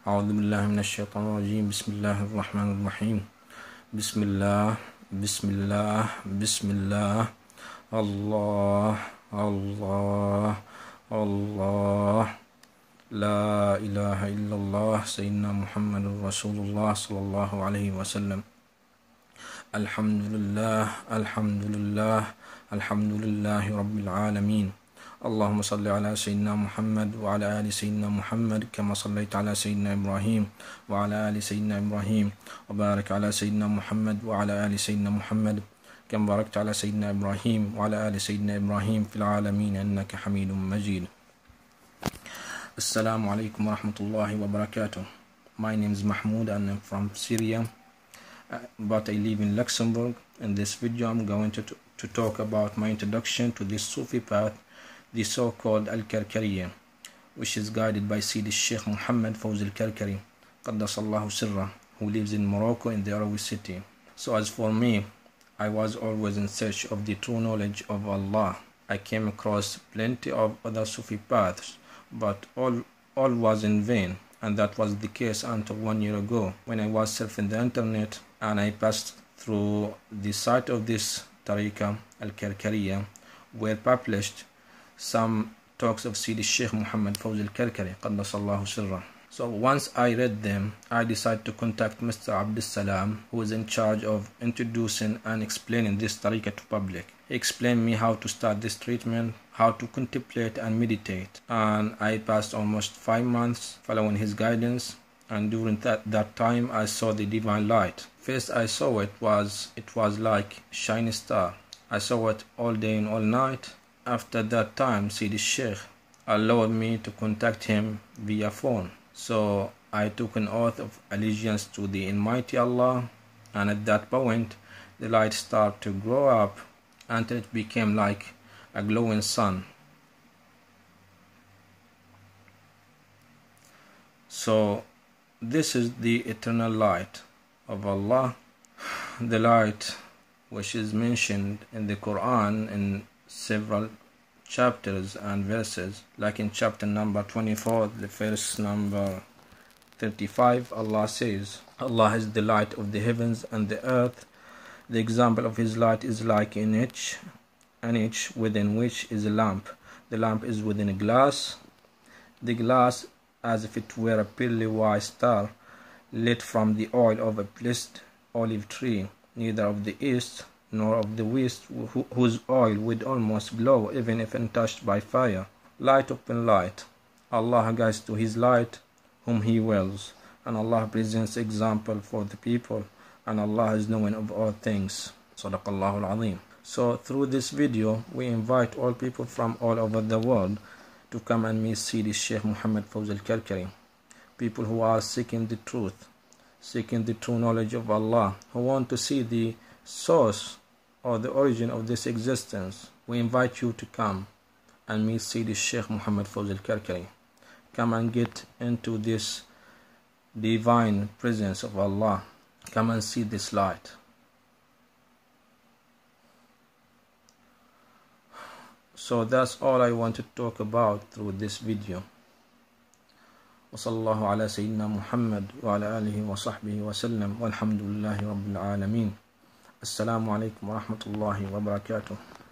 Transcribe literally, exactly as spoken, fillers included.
أعوذ بالله من الشيطان الرجيم. بسم الله الرحمن الرحيم. بسم الله بسم الله بسم الله الله الله الله لا إله إلا الله سيدنا محمد رسول الله صلى الله عليه وسلم. الحمد لله الحمد لله الحمد لله رب العالمين. اللهم صل على سيدنا محمد وعلى آل سيدنا محمد كما صليت على سيدنا إبراهيم وعلى آل سيدنا إبراهيم وبارك على سيدنا محمد وعلى آل سيدنا محمد كما باركت على سيدنا إبراهيم وعلى آل سيدنا إبراهيم في العالمين إنك حميد مجيد. Assalamu alaikum wa rahmatullahi wa barakatuh. My name is Mahmoud and I'm from Syria, but I live in Luxembourg. In this video I'm going to, to talk about my introduction to this Sufi path, the so-called Karkariya, which is guided by Sidi Shaykh Muhammad al-Karkariy, Qaddasallahu sirra, who lives in Morocco in the Arabic city. So as for me, I was always in search of the true knowledge of Allah. I came across plenty of other Sufi paths, but all, all was in vain, and that was the case until one year ago when I was surfing the internet and I passed through the site of this tariqa al-Karkariya, where published some talks of Sidi Shaykh Muhammad al-Karkariy, Qaddasallahu sirra. So once I read them, I decided to contact Mister Abdus Salam, who is in charge of introducing and explaining this tariqa to public. He explained me how to start this treatment, how to contemplate and meditate, and I passed almost five months following his guidance, and during that, that time I saw the divine light. First I saw it was it was like a shiny star. I saw it all day and all night. After that time, Sidi Shaykh allowed me to contact him via phone. So I took an oath of allegiance to the Almighty Allah, and at that point the light started to grow up until it became like a glowing sun. So this is the eternal light of Allah, the light which is mentioned in the Quran in several chapters and verses, like in chapter number twenty-four, the verse number thirty-five, Allah says, Allah is the light of the heavens and the earth. The example of his light is like an niche, a niche within which is a lamp. The lamp is within a glass, the glass as if it were a pearly white star lit from the oil of a blessed olive tree, neither of the east nor of the west, whose oil would almost glow even if untouched by fire. Light upon light. Allah guides to his light whom he wills, and Allah presents example for the people, and Allah is knowing of all things. Sadaqallahu al-Azim. So through this video we invite all people from all over the world to come and meet Sidi Shaykh Muhammad al-Karkariy, people who are seeking the truth, seeking the true knowledge of Allah, who want to see the source or the origin of this existence. We invite you to come and meet Sidi Shaykh Muhammad al-Karkariy. Come and get into this divine presence of Allah. Come and see this light. So that's all I want to talk about through this video. وصلى الله على سيدنا محمد وعلى آله وصحبه وسلم والحمد لله رب العالمين. السلام عليكم ورحمة الله وبركاته.